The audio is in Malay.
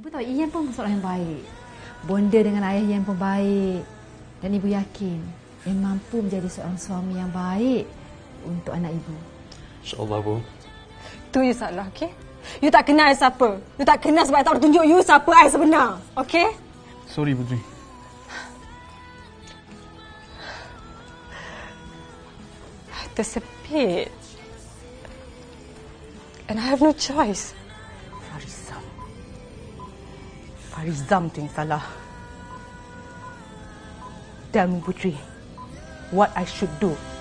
Ibu tahu Ian pun seorang yang baik. Bonda dengan ayah Ian pun baik. Dan ibu yakin Ian mampu menjadi seorang suami yang baik untuk anak ibu. InsyaAllah, Bu. Tu you salah, okey? You tak kenal I siapa. You tak kenal sebab I tak boleh tunjuk you siapa I sebenar. Okey? Sorry, Putri. Tersepit. And I have no choice. Farizam tu yang salah. Tell me, Putri, what I should do